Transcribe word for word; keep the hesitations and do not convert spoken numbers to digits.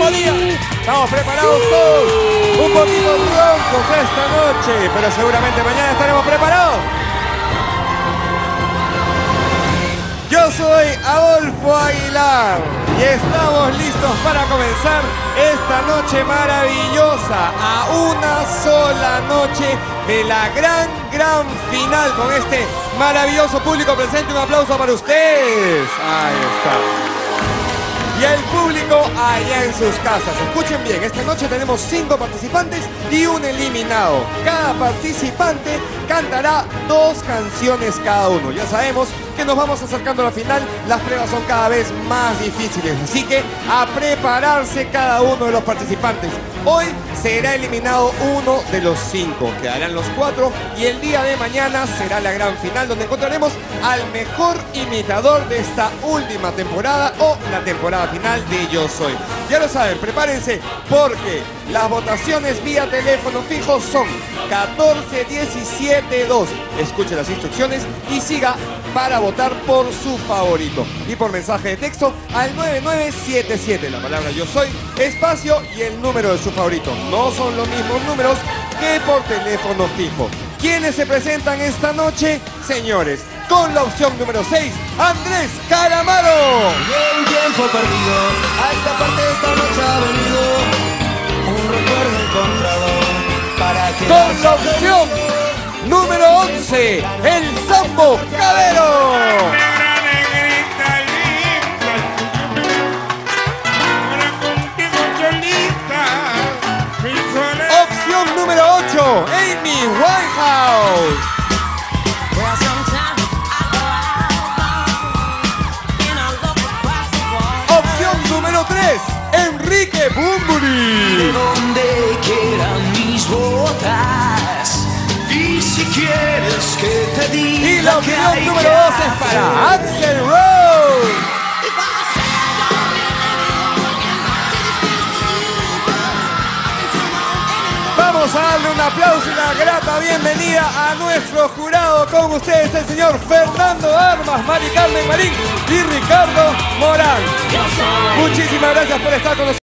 último día. Estamos preparados todos. Un poquito roncos esta noche, pero seguramente mañana estaremos preparados. Yo soy Adolfo Aguilar y estamos listos para comenzar esta noche maravillosa, a una sola noche de la gran, gran final con este maravilloso público presente. Un aplauso para ustedes. Ahí está. Y el público allá en sus casas. Escuchen bien, esta noche tenemos cinco participantes y un eliminado. Cada participante cantará dos canciones cada uno. Ya sabemos que nos vamos acercando a la final, las pruebas son cada vez más difíciles, así que a prepararse cada uno de los participantes. Hoy será eliminado uno de los cinco, quedarán los cuatro y el día de mañana será la gran final donde encontraremos al mejor imitador de esta última temporada o la temporada final de Yo Soy. Ya lo saben, prepárense porque las votaciones vía teléfono fijo son catorce diecisiete dos. Escuche las instrucciones y siga para votar por su favorito. Y por mensaje de texto al nueve nueve siete siete. La palabra Yo Soy, espacio y el número de su favorito. No son los mismos números que por teléfono fijo. ¿Quiénes se presentan esta noche? Señores, con la opción número seis, Andrés Calamaro. El tiempo perdido, a esta parte de esta noche ha venido un recuerdo encontrado para que... Con la opción número once, el Sambo Cabero. Opción número ocho, Amy Winehouse. Opción número tres, Enrique Bunbury. De donde quieran mis botas. Y si quieres que te diga. Y la opción número dos es para Axl Rose. Vamos a darle un aplauso y una grata bienvenida a nuestro jurado. Con ustedes el señor Fernando Armas, Mari Carmen Marín y Ricardo Morán. Muchísimas gracias por estar con nosotros.